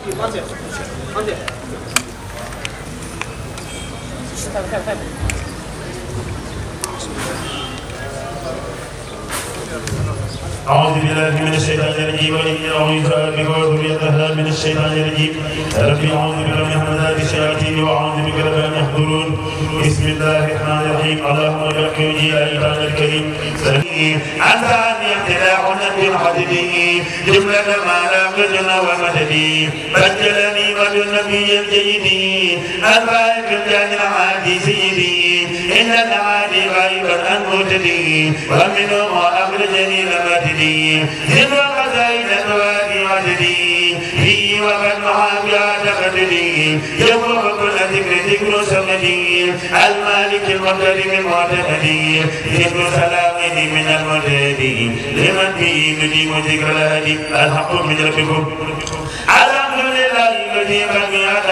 أعوذ بالله من الشيطان الرجيم وإني أعوذ بك وذريتها من الشيطان الرجيم ربي أعوذ بك من همزات الشياطين وأعوذ بك أن يحضرون بسم الله الرحمن الرحيم اللهم بارك وجهي يا إله الكريم أنت أني ابتلاع نبي حددي جملة ما لا قدنا ومددي بدلني مد النبي الجيد الفائق الجان العادي سيدي إن العادي غائبا عن مهتدي ومنهم أخرجني لمهتدي إن وقزين الوادي وجدي في وقد محابي تقددي يوم كل ذكر سمدي المالك المقتدر المعتمدي ذكر سلامه من المعتدي لمن به مديم ذكر الهدي الحق من ربكم الحمد لله الذي قد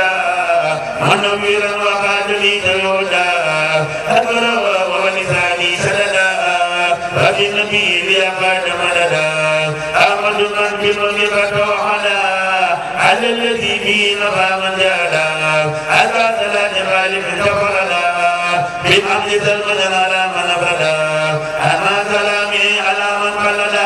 منويرا وقادني تيودا أكبر ولساني سددا وفي النبي ليقاد مددا أحمد من بالمن فتوحنا على الذي به نفى من جادا أتى ثلاث خالف تفردا بالحمد سلمنا على من أبدا أما سلامي على من قلدا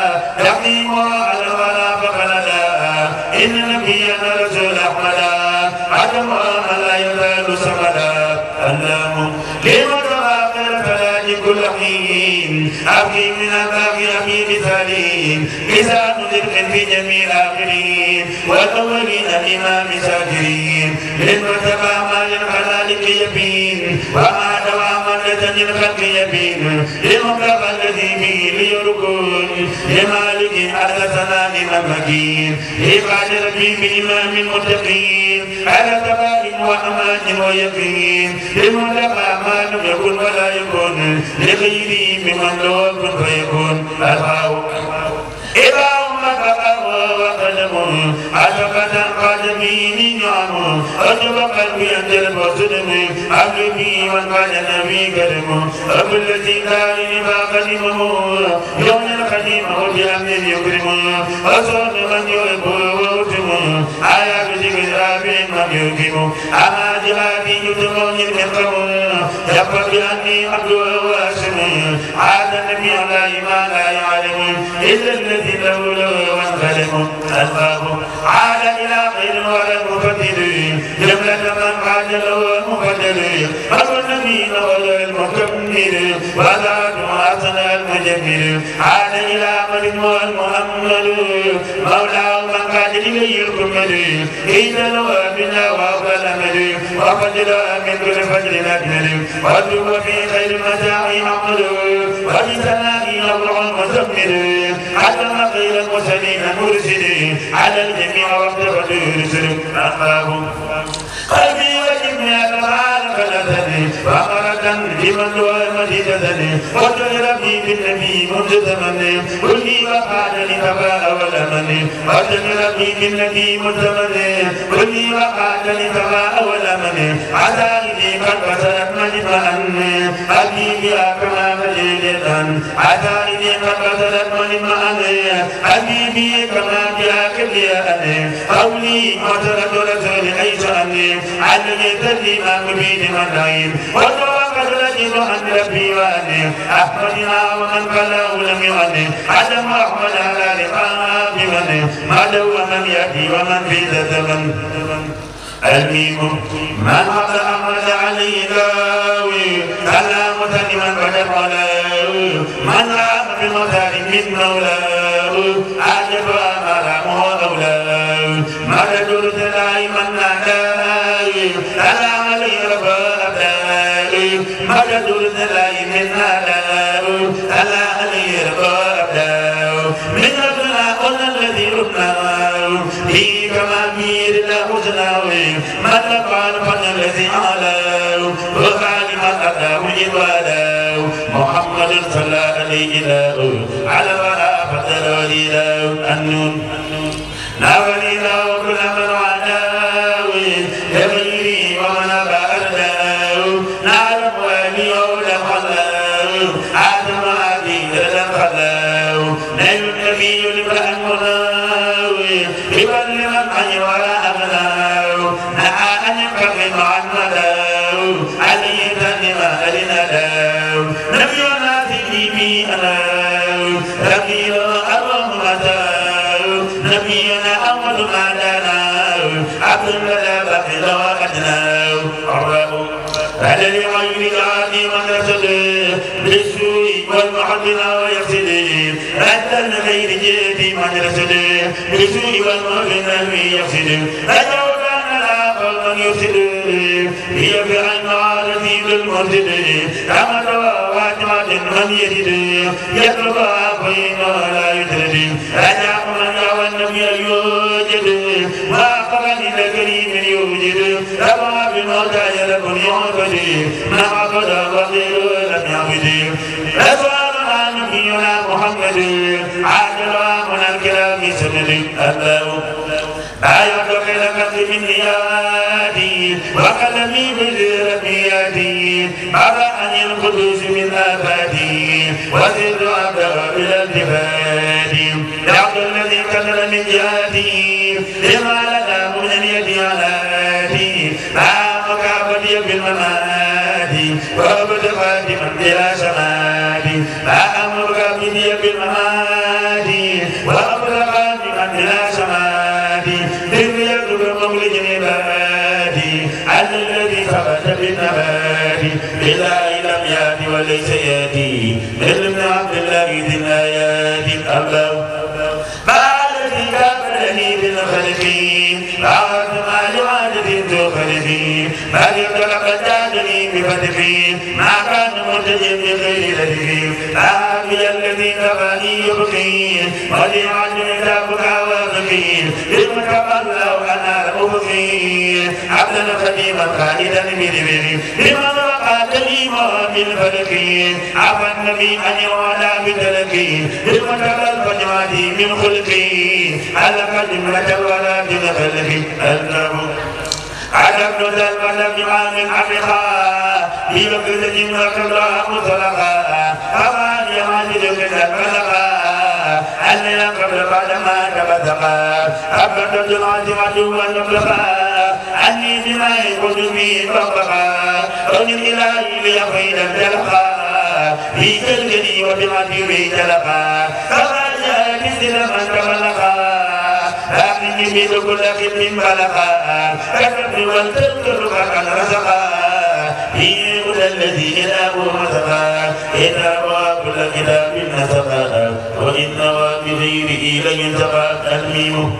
تقديم على الورى فقلدا إن نبينا رسول أحمدا عدم من لا يزال سمدا اللهم لمن تغافر فلاج كل حين أبقي من الباقي أبي بسالين لسان ذكر في جميع الآخرين والأولين الإمام ساجرين للمرتبى ما ينقل لك يبين وما دوام لدن الخلق يبين لمطلق الذي به ليركون لمالك على سنان ممكين لقادر به بإمام المتقين على تباين وأمان ويقين لمطلق ما لم يكن ولا يكون لغيره ممن لو يكن فيكون الهاو إذا أمك وقدم عجبة قدمي نعم أجب قلبي أنجل وسلم أقلبي من قال نبي كرم أبو الذي داري فقدمه يوم القديمه بأمن يكرم أصول من يحب ويتم آيات ذكر آبين من يكرم أما جهادي يتمون المرقم يقف بأني عبد واسم عاد النبي على ما لا يعلم إلا الذي له وانخلم الباب عاد إلى خير ولا المفضل جملة من عاد له المفضل أبو النبي ولا المكمل وذات أحسن المجمل عاد إلى من هو المؤمل مولاه من قاد إليه الكمل إذا لو بنا وأفضل أمل وفضل من كل فجر أجمل وادعو في خير المتاع عمل وبسلامي أبرع المزمل علم خير المرسلين المرسلين على الجميع وقت يرسل أخاه قلبي وجبني أتفعل فلتني فأمرة لمن هو المجددني وجل ربي بالنبي مجتمني قلبي وقالني تفاء ولمني وجل ربي بالنبي مجتمني قلبي وقالني تفاء ولمني عزائي قد بسرت مجمعني أبي بها كما مجددا عزائي قد بسرت مجمعني أبي بي كما بها كلياني قولي مطرد رسول عيسى أني علمي تسليما مبين من نعيم وتوقد رجل عن ربي وأني أحمدنا ومن قاله لم يغني عدم أحمد على لقاء بمن مدى ومن يأتي ومن في زمن الميم من حق أحمد عليه لاوي كلام سلما بدر ولاوي من رام بمثال من مولاه عجب أمره أولاه مدد رسلاي من ناداي سلام علي رب أبداي مدد رسلاي من ناداي سلام علي رب أبداي من ربنا قلنا الذي ربناه في كما بير الله حسناوي من لقان فن الذي علاه وخالف أداه إباداه محمد صلى عليه على ولا فضل وليله النون لا وليله كل من وعداه لغيري ومن أبرداه نعلم وليه لخلاه آدم عديد لخلاه نبي النبي لبرأ المناوي ببل من أي ولا ما دانا عبد لا بخل وأدنى الرب على لغير العادي ونفسد بالسوء والمحبنا ويفسد حتى لغير جهتي من رسد بالسوء والمحبنا ويفسد أجاوب أن لا قوم يفسد هي بعين عارتي بالمرسد كما دواء من يجد يطلب بين لا يدرد أجاب من يوى النبي يوجد وقال لكريم يوجد ربا بالموتى يلكن يعبد ما عبد وغير لم يعبد رسول نبينا محمد عاجل من الكرام سند الله لا يدرك لك من نياتي وقلمي بذربياتي أرأني القدوس من آفاتي وزد عبده إلى الجهاد يعبد الذي كثر من جهاتي لما لنا من اليد علاتي ما مكعبدي بالممات وأبد خاتما بلا سماد ما أمرك بدي بالممات وأبد خاتما بلا سماد مولد عبادي على الذي ثبت بالنبات بالله لم يأتي وليس يأتي ابن عبد الله ذي الآيات الله ما الذي كافرني بالخلق بعد ما لعادة تخلقي ما لقد جادني بفتحي ما كان مرتجا بغير لدي أبي الذي كفاني يبقي ولعن كتابك وافقي بالمكبر لو أنا أبقي عبدا خديما خالدا بدبري لمن وقاتني بالفلك عفى النبي أن يعلى بتلقي بالمكبر فجماتي من خلقي على قدمة ولا بخلقي أنه عجبت ذلك بما من عمقا بيوكل وكبرها مطلقا أمان يماجد كذا فلقا أننا قبل بعد ما تبثقا أبدت العاصمة والمبلغا أني بما يقول به فوقها رجل إلهي ليقين الجلقا في جلدني وبمعتي به جلقا فغايا كسر من تبلقا لكني بيد كل خدم بلقا كتبت والتذكر قد رزقا في هدى الذي إله رزقا إذا روى كل كتاب نسقا وإن نوى بغيره لن ينتقى الميم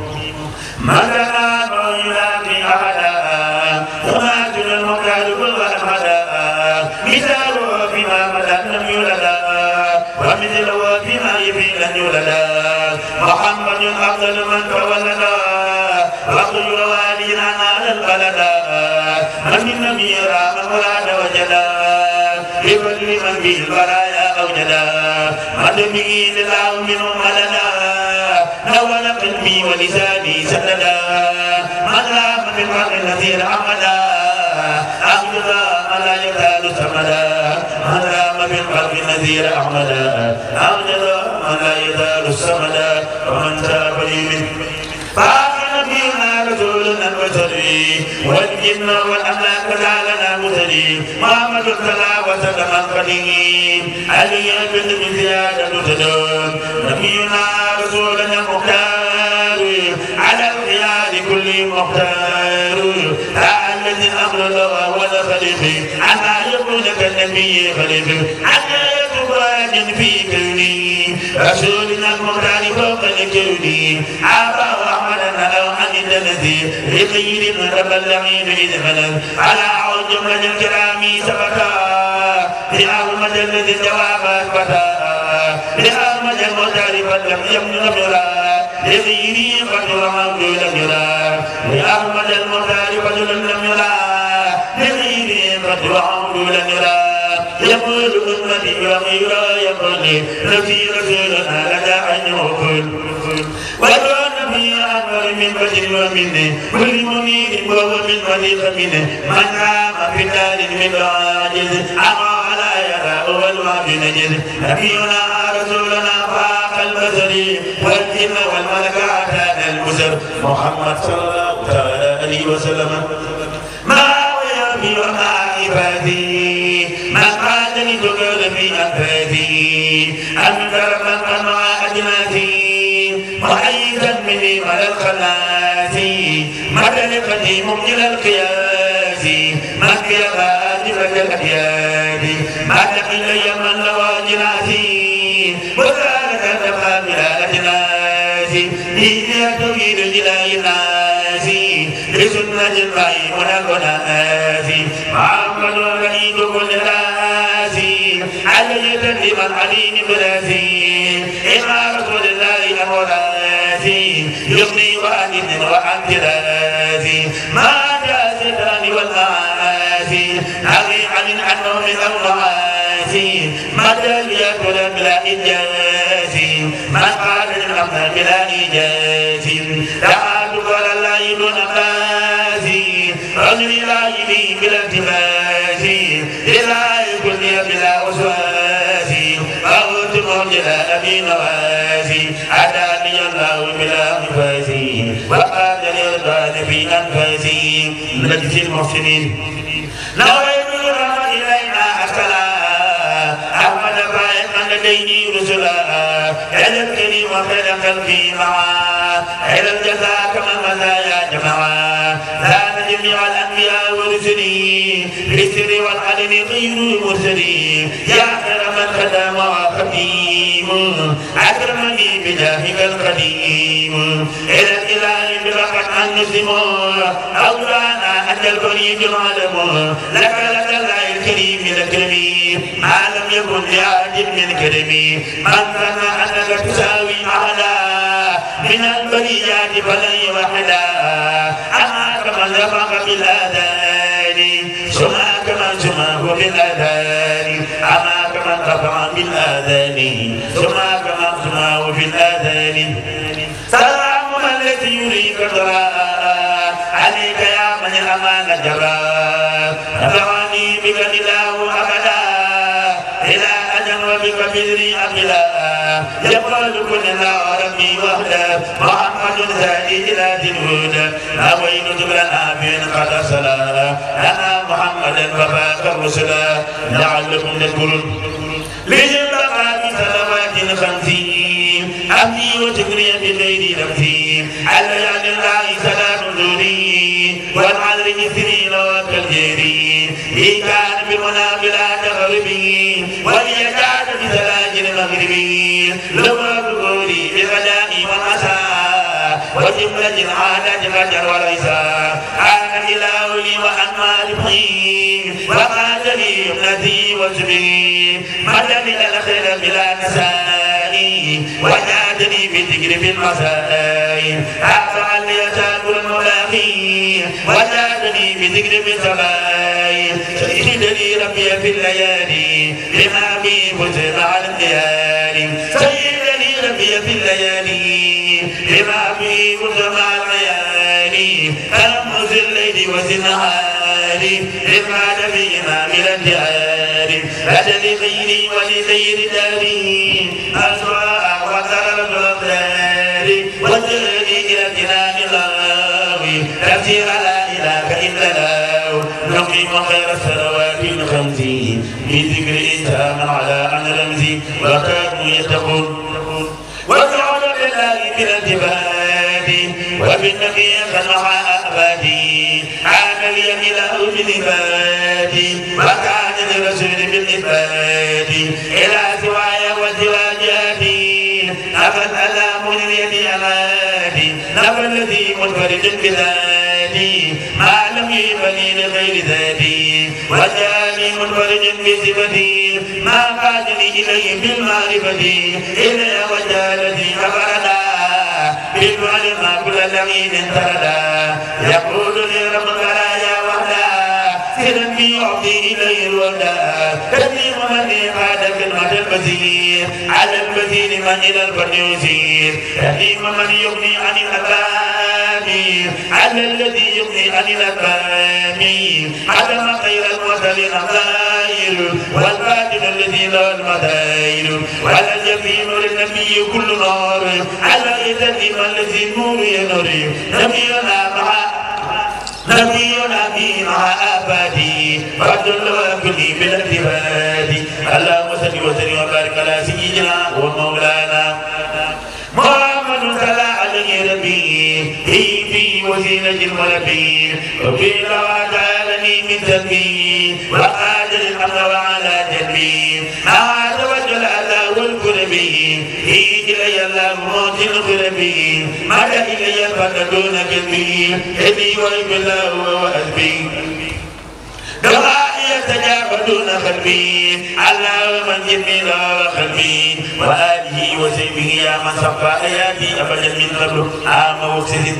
مثلا ما يلاقي أحدا وما تل المختار كل أحدا مثاله فيما مدى لم يولدا ومثله فيما يبي لن يولدا محمد أفضل من تولدا وخير والدنا على البلدا من النبي رام مراد وجدا بفضل من به البرايا أوجدا من به لله منه ملدا نول قلبي ولساني سددا من رام في الحق النذير عمدا أخذها من لا يزال سمدا من رام في الحق النذير أحمدا أخذها من لا يزال السمدا ومن تاب لي منه فآخر نبينا رسولنا وسلي والجن والأملاك زالنا مسلي محمد صلى وسلم القديم علي بن زيادة تدوم نبينا رسولنا مختار على الخيار كل مختار الذي الأمر له والخليفة عما يقول كالنبي خليفة عما يتواجد في كوني رسولنا المختار فوق الكون عبا وعملنا أو عن النذير لخير المتبلغين إذ ملل على عود جملة الكرام سبتا لأحمد الذي الجواب أثبتا لأحمد المختار فلم يمن يرى لغيره قدر عبد لم يرى لأحمد المختار فضل لم يرى لغيره قدر عبد لم يرى يقول أمتي وغيرها يقول نفسي رسولنا لدى عين وكل وكان نبي أنور من بشر ومنه كل منير وهو من مليق منه من رام في دار من العاجز أما لا يرى والوعد نجد نبينا رسولنا فاق البصر والجن والملك أتانا المسر محمد صلى الله عليه وسلم ما ويابي وما عبادي ما قادني تقول في أنفاسي أنكر من قنع أجناسي وعيدا مني على الخلاص مدن قديم إلى القياس مكي غادر الأديان ما إلي من لوى جناسي وكانت تبقى بلا أجناس إذا تريد إلى ناسي لسنة الله ونقناسي محمد رئيد كل ناسي علي تسليما عليم براسي إما رسول الله أمراسي يغني وأنت وأنت ما جازتني والآسي نغي عن النوم الأمراسي مدى ليأكل بلا إجازي من قال الأمر بلا إجازي دعاك ولا الله دون قاسي رجل لا يلي بلا التماسي لا يكون بلا وسواسي أغوت موجلا أبي نواسي أداني الله بلا مفاسي وقال لي في أنفاسي نجزي المحسنين نويت الرحمة إلينا أسكلا أحمد فائق من لديه رسلا إلى الكريم وخير قلبي معا إلى الجزاء كما مزايا جمعا لا جميع الأنبياء ورسلي بالسر والعلم غير مرسلين يا خير من خدم وخديم أكرمني بجاهك القديم إلى الإله بلقد أن نسلم أولانا أن البريد العالم لك الله الكريم الكريم ما لم يكن لأحد من كرمي من ظن أنك تساوي أعلى من البريات فلن وحدا أما كمن رفق بالآذان سماك من سماه بالآذان أما كمن رفع بالآذان سماك من سماه بالآذان سلام الذي يريك الضراء عليك يا من الأمان جرى نفعني بك الإله أبدا إلى أجل وبك بدري أبدا يقول كلنا ربي وحده محمد زادي إلى الهدى نويت جبلا بين قد صلى أنا محمدا وفاق الرسل لعلكم تذكرون لجبل بصلوات 50 أبدي وشكري بغير نفسي على يد الله سلام دوني والعذر سنين وكالجيري إن كان بالمنى بلا تغربي وليكاد بسلاج المغربي لما بقولي بغدائي والعسى وجملة عادة فجر وليسا أنا الإله لي وأما ربحي وقاد لي ابنتي وزبي مدى لي الخير بلا نسائي وجادني بالذكر في المسائي أفعل يساق الملاقي وجادني بالذكر في السماء شهد لي ربي في الليالي بما بي فز مع الليالي سيد لي ربي في الليالي بما بي فز مع الليالي ألمز الليل وزنهاري إفعال في إمام الانتهار أجل غيري ولغير داري أسواء وترى الأقدار وجهني إلى جنان الله تفسير لا إله إلا الله نقيم خير الصلوات 50 بذكر إتاما على أن رمزي وكانوا يتقون وجعل بالله بالانتباه وبالنبي خلع أبادي عاد لي الإله بالإباد وكان للرسول بالإثبات إلى سواي وزواجاتي نفى الألام لليد أمادي نفى الذي منفرد بذاتي ما لم يبني لغير ذاتي وجاني منفرد بصفتي ما قادني إليه بالمعرفة إلا وجالتي أبدا بالفعل ما كل لغين تردا يقول لي رب البرايا وحدا سرني يعطي إليه الودى تسليم من قاد كلمة البزير على البزير من إلى الفرد يسير تسليم من يغني عن الأبامير على الذي يغني عن الأبامير عدم خير المثل الأخير والباطن الذي له المداير وعلى الجبين للنبي كل نار على إذن الذي النور ينور نبينا به مع آفاتي فضل وكلي بالانتفاد اللهم صل وسلم وبارك على سيدنا ومولانا محمد صلى عليه ربي في وزينة الملبين وبين وجعلني من تنبيه وقادر الأمر وعلى تنبيه ما توجه الأذى والكربين إلي الله موت الكربين مدى إلي الفضل دون قلبي إبي وإب الله وأسبي دعائي يستجاب دون قلبي الله من جميل وقلبي وآله وسيبه يا من صفى حياتي أبدا من قبل عام وكسد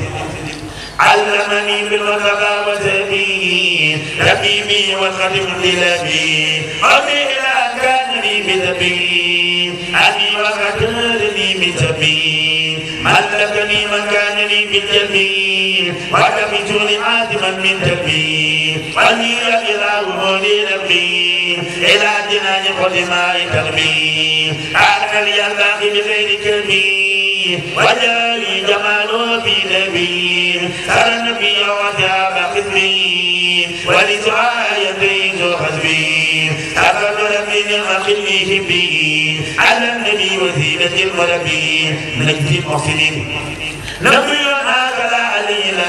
علمني بالمتقى وسبي ربيبي والخاتم للابي أبي إلى كان لي بذبي أبي وقتلني بسبي ملكني من كان لي بالجبي ودمتني عاتما من تبي ولي إله مولي ربي إلى جنان قدماء قلبي أعلن لي الله بغير كبي وجاري جماله في نبي سر النبي وثاب خدمي ولسعايا بيت حسبي أفضل ربي مخليه بي على النبي وسيلة المربي نجد المحسنين نبينا كلا علينا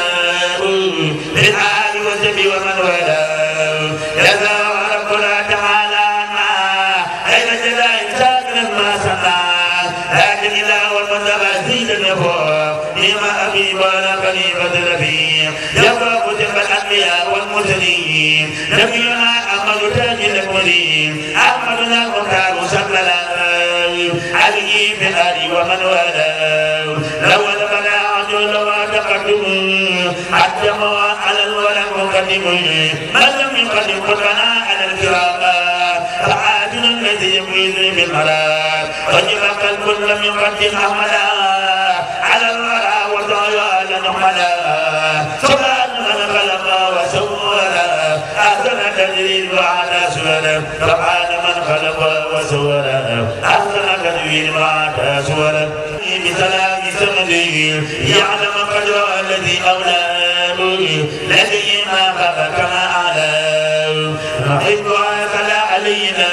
بالآل وسبي ومن والاه جزا ربنا تعالى عنا أين جزاء ساكن ما سمع لكن إله والمنتقى زيد النفوق لما أبي ولا خليفة نبي يبقى كتب الأنبياء والمرسلين نبينا أحمد تاج الأكملين أحمدنا المختار صلى الله عليه في الآل ومن والاه لو لبنا عجل وتقدم حتى على الولد مقدم من لم يقدم قدرنا على الكرام فعادنا الذي يميز بالمراد وجب قلب لم يقدم أحمدا على الورى والضياء لنحمدا سبحان من خلق وسوى أحسن تدريب وعلى سورة سبحان من خلق وسوى أحسن تدريب وعلى سورة بسلام سمدي يعلم قدر الذي أولاه لدي ما خاف كما أعلاه نحبها فلا علينا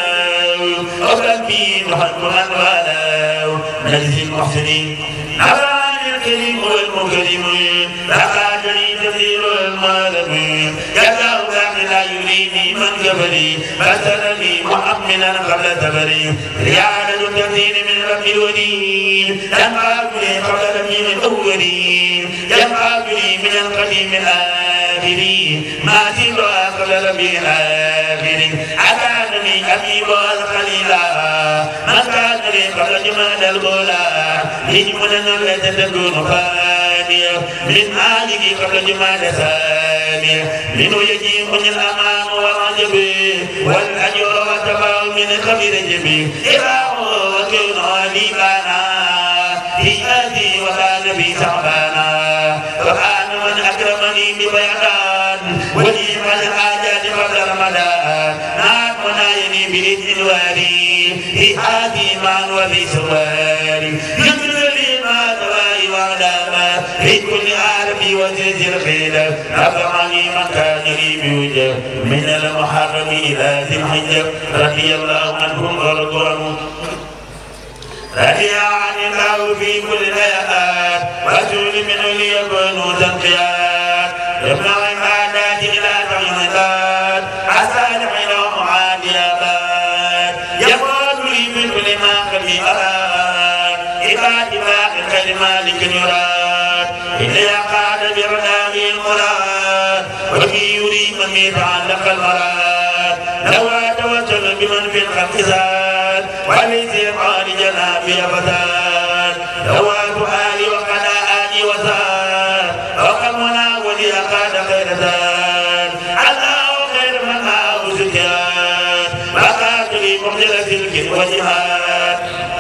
أربي نحب من والاه نجزي المحسنين نبراني الكريم والمكرم لقاتني تثير المعلمين جزاه ذاك لا يريني من قبلي فسرني مؤمنا قبل تبري رياضة التثير من رب الولي ينقابني قبل ربي من أولي ينقابني من القديم الآخر ما سوى قبل ربي الآخر أكانني أبي والخليلا من كان لي قبل جمال الغلا يجملنا التي تكون فانية من آله قبل جمال ثانية منه يجيب الأمان والعجب والأجر والتباع من خبير جبي إذا هو وكون لي بانا في آتي وكان بي تعبانا وكان من أكرمني ببيعان ولي من الحاجات قبل رمضان نعم منايني بإذن الوالي في آتي معا وفي سواري يمن لي ما دوائي وعلاما في كل عالمي وزيز الخيل نفعني من كان لي بوجه من المحرم إلى ذي الحجة رضي الله عنهم ورضوا عنه رضي عن الله في كل الآيات رسول منه ليكونوا تنقيات يمنع العادات إلى تغييرات الصالحين ومعاديات يقول لي من كل ما قد أراد إباء الخير مالك يراد إذا قاد برداء المراد وفي يريد من يتعلق المراد لو توسل بمن في الخلق زاد وليس قال جنابي فتان دواب آلي وقضى آلي وزاد وقمنا ولي قاد خير زاد الله خير من معه سكيان وقاتلي مقدر سلك وجهاد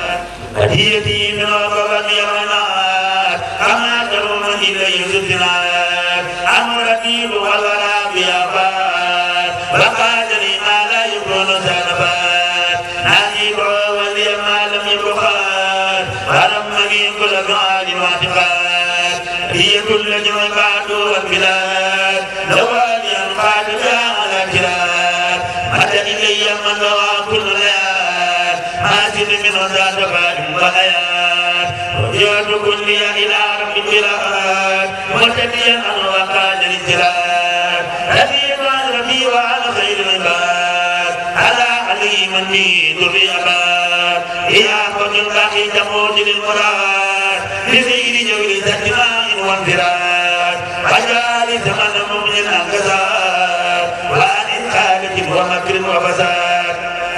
هديتي من وقفت يرنات أما تروم إلي سلسلات أمرتي بغلرا بيافات وقاتلي ما لا يكون سنفات نادي ولي ما لم يبخات ورمني كل فعال واعتقاد هي كل جمع بعد والبلاد لوالي أنقاد على الكلاد مدى إلي من لوى كل ليال ما زد من ذات فاد وآيات جاد كلي إلى رب البلاد مرتديا أن وقاد الجلال رفيقا ربي وعلى خير العباد على عليما بي ذريابات يا خذ الباقي تموت للمراد بغير جول تجمع وانفراد وجال زمن مؤمن انكسار وعن إنقالة ومكر وفساد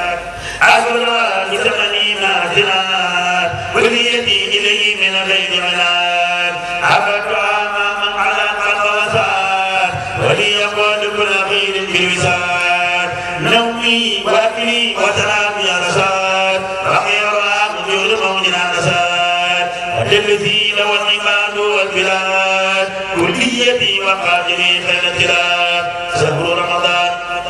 أسرى بزمني مازنات وليدي إليه من غير عناد عبدت أماما على قلب وساد وليقول كل خير بالوساد نومي واكلي وسلامي رساد وخيرا مجود موجنا نساد والذي لو العباد والبلاد كليتي وقادري خير التلاد شهر رمضان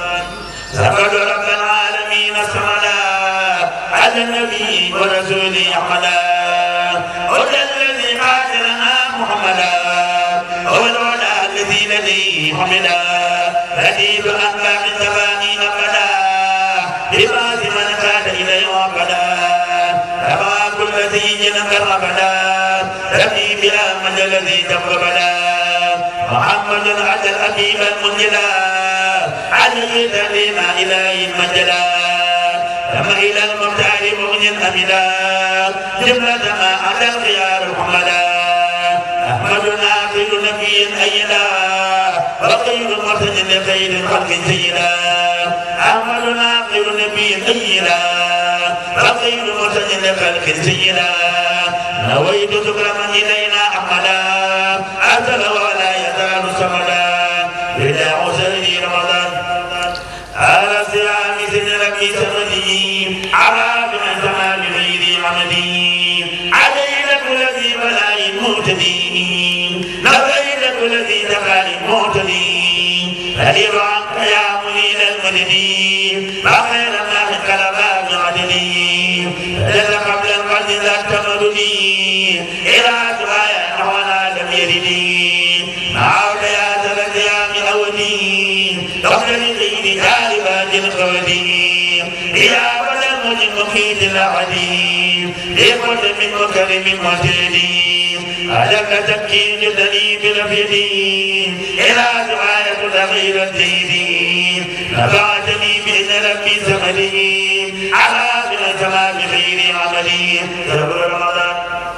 سبب رب العالمين الصمدا على النبي ورسوله أحمدا هدى الذي قاتلنا محمدا هو الهدى الذي لديه حمدا رديد أنباء التباني أبدا لباس من كاد إليه وقدا رفع كل سيد كربدا ربي بلا من الذي تقبدا محمد أتى الأبيب المنجلا عليه تقديما إلهي المجلا لما إلى المختار مغن أمدا جملة ما على الخيار محمدا أحمدنا خير نبي أيدا وخير مرتد لخير الخلق سيدا أحمدنا خير نبي أيدا وخير مرتد لخلق سيدا نويت تكرما إلينا أحمدا أتى ولا يزال صمدا بلا عسر رمضان على صيام سن ربي سمدي على بمن سما بغير عمدي علينا كل ذي بلاء معتدي نبينا كل ذي دخل معتدي فلير عنك يا منيل المددي ما خير الله كلام معددي لذا قبل القلب ذاك تمددي إلى دعاء نحونا لم يردي معاك يا زلزيام أودي دخل الغيب جالبات الخودي يا بدر مجد مخيط العديم لقد من مكرم مجدي ألك تبكي جدني بلفيدي إلى دعاية الأخير الزيدي نفعتني بإذن ربي سمدي على من سما بخير عملي سبب رمضان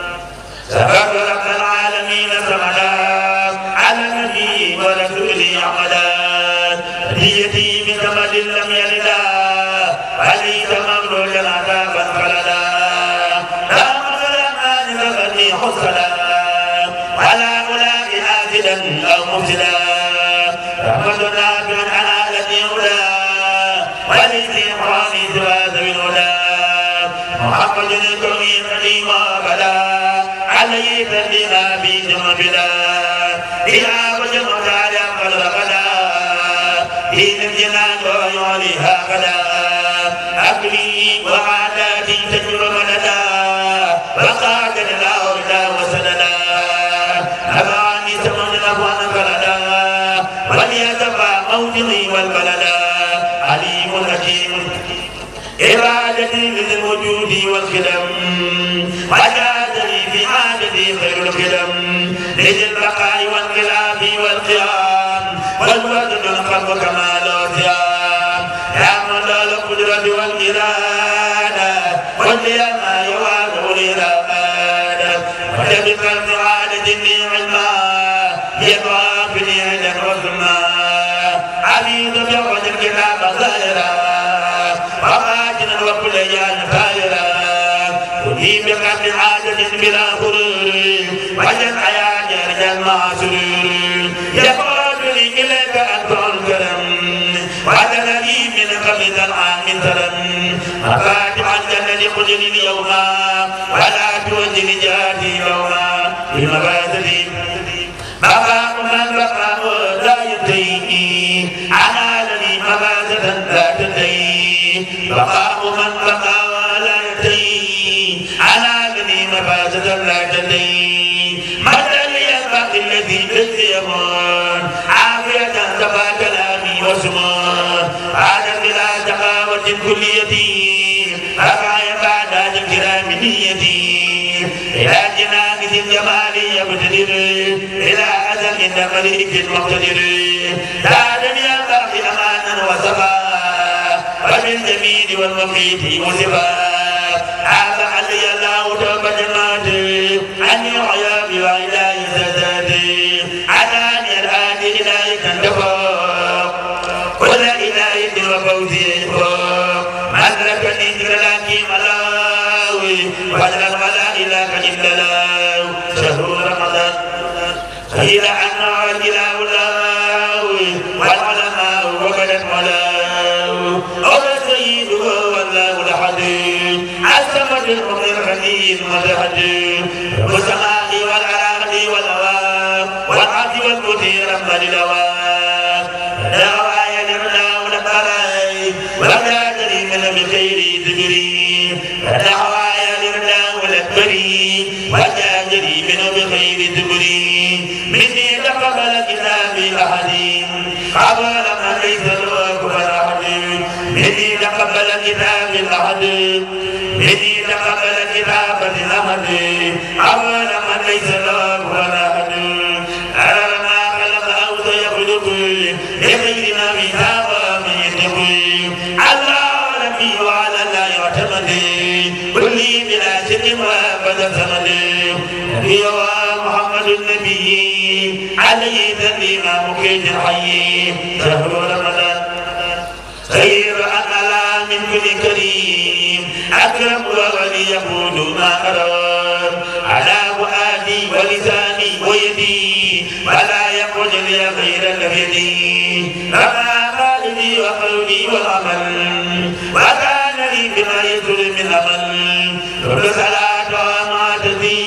سبب رب العالمين سمدا على النبي ورسوله عمدا هديتي من سمد لم يلدا وليس مملوكا عذابا خلدا لا مظلمان لغني حسدا ولا ألاقي آسدا أو مفسدا رحمتنا بمن أنالتني هدى وليس إحرامي سوى ذوي الهدى محمد الكريم قديما بدا عليه تهدينا في جمع بلا إلى وجمع تعالى قد غدا دين الجنان ويعليها غدا أكلي وعاداتي تجر مددا وقاتل الأوردا وسددا أبعني سمن الأفوان فلدا وليتبع موضعي والبلدا عليم حكيم إرادتي للوجود والخدم وجادني في عادتي خير الخدم لذي البقاء والخلاف والقيام والوجد الخلق كمال وصيام يا من له القدرة والإرادة واليما يوافق الإرادة وتبقى السعادة لي علما يضافني عند وسما عبيد بيوم الكتاب ظاهرا وقاتلا وكل يان فايرا ودي بقدر عادة بلا غرور وجد حياة رجال مع سرور يقول لي إليك أنت الكرم وعدل لي من قبل العام ترم مفاتح الجنة خذني اليوم ولا توجني جهاتي يوما بمبادئ بقاء من بقى لا ينتهي على لي مبادئ لا تنتهي بقاء من بقى ولا ينتهي على لي مبادئ لا تنتهي مدى لي الباقي الذي يمون عافية تبع كلامي وسمون هذا بلا تقاوة كليتي رفع بعد الكرام نيتي إلى جنان مقتدر إلى أزل عند مليك مقتدر دارني الباقي أمانا وسبا وبالجميل والمقيت مصبا عاب علي الله توبة جماعتي عني عيابي وإلهي سدادي عداني الآتي إلهي كنتفا كل إلهي وفوزي مدركني ذكرلاكي ملاوي وجل ولا إله إلا الله شهر رمضان قيل عنه الإله اللاوي والعلماء وبدت ملاو أولى سيده والله الحديد الصمد المغني الغني المتحدث والسماء والأراضي والهواء والعبد والمدير رحمة للهواء دعوايا لله ولبراي ولا تري من بخير ذكري دعوايا لله ولبري ولا تري من بخير ذكري مني تقبل كتابي أحد قبل ما ليس له كفر أحد مني تقبل كتابي أحد مني تقبل كتابة الأحد قبل ما ليس له كفر أحد أرى ما خلق أو سيخلق لغير ما كتاب من يتقي الله ربي وعلى الله يعتمد كلي بلا شك وابدا سمد نبي محمد النبي عليه تسليم مقيت الحي شهر رمضان خير أنلا من كل كريم أكرم وولي يقول ما أراد على فؤادي ولساني ويدي ولا يقول لي غير اليدي رمى قلبي وقلبي والعمل وكان لي بما يزول من أمل كل صلاة وما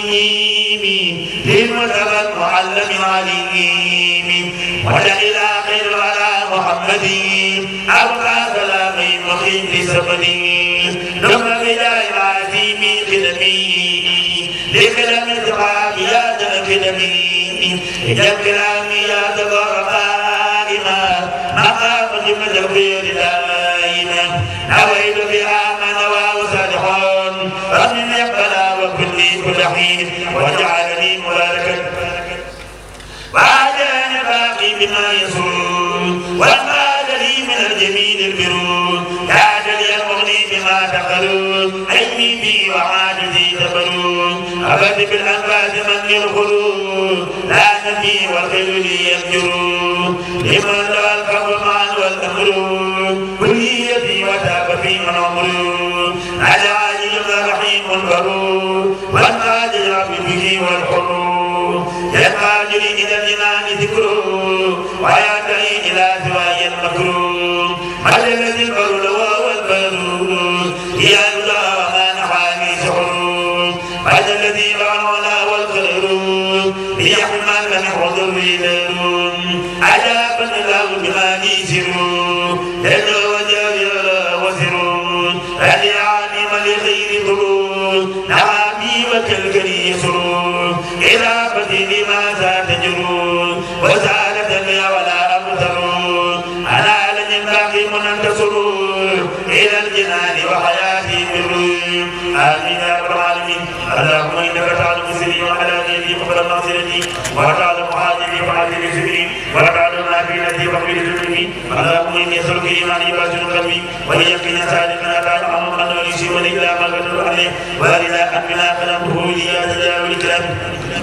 تسليمي للمتبى المعلم العليم ولا إلى خير ولا محمد أبقى سلامي مخيم لسبني ثم بداية العزيم خدمي لكلام الزقاق يا خدمي إجاب كلامي يا تبار قائما مقام جمد الخير دائما نويت بها ما نواه صالحون رب يقبل وكل حين وجعلني مباركا وعداني باقي بما يسود وقال لي من الجميل البرود كاد لي المغني بما تقلون علمي بي وعاجزي تبرون أبد بالأنفاس من يدخلون لا نبي والخير لي يفجرون لمن له الفضل معا والأمر كليتي وتاب في من عمرون على عاجل رحيم برود والقادر رب به والحرور يقادر إلى الجنان ذكره ويدعي إلى سواي المكروه مدى الذي البر والبرود يا يدعى وما نحاني سحر مدى الذي العلا والخير ليحمل من حضر دارون عجابا له بما لي سرور يدعو وجابر وسرور هل عالم لخير ضرور نعامي وكالكري سرور إلى بدل ما تجرون وسالة لي ولا أبترون أنا لن باقي منتصرون إلى الجنان وحياتي بالروم آمين يا رب العالمين اللهم إنك تعلم سري وعلى يدي قبل ناصرتي وتعلم حاجبي وحاجبي سري وتعلم ما في نفسي وفي ذنبي اللهم إني أسألك إيماني باطن قلبي ويقين صادقا لا يعلم أنه يسير إلا ما قدر عليه وإلى أمنا فنبه لي يا تجاوز الكلام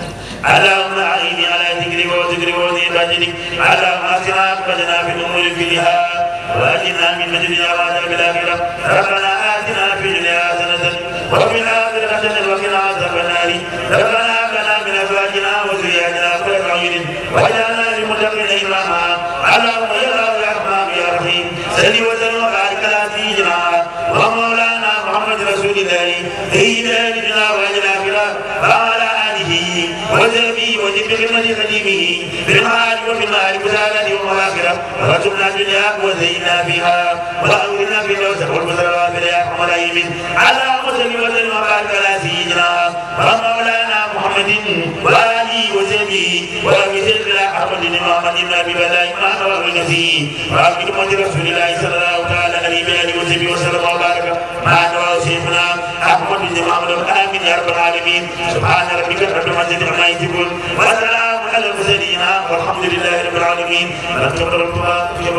اللهم أعيني على ذكرك وذكرك وذكرك اللهم أحسن عاقبتنا في الأمور كلها وأجرنا من مجد عذاب الآخرة ربنا آتنا في الدنيا حسنة وفي الآخرة حسنة وقنا عذاب النار ربنا هب لنا من أزواجنا وذرياتنا قرة أعين واجعلنا للمتقين إماما اللهم يا الله يا رحمن يا رحيم صل وسلم وبارك على سيدنا ومولانا محمد رسول الله سيدنا وأجل وعلى آله وزبي وجب بخدمة خديمه بالمعاد وفي النار بسالة ومغافرة ورسولنا الدنيا وزينا فيها وأولنا في الوسط والبصر في الأيام والأيمين اللهم صل وسلم وبارك على سيدنا ومولانا محمد وآله وزبي وبسر الله أحمد محمد بن أبي بلاء إمام وأولنسي وأبي رسول الله صلى الله تعالى عليه وسلم وسلم وبارك مع شيخنا أحمد بن محمد آمين يا رب العالمين سبحان ربك رب العزة عما يصفون وسلام على المرسلين والحمد لله رب العالمين بركة ربنا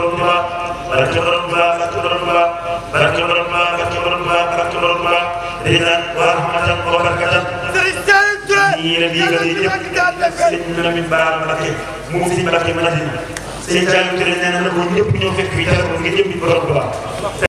رضا ورحمة وبركة من بارك مفتي بركة من الدين سيجعل كرنا نقول نبني في كتاب ونجيب بركة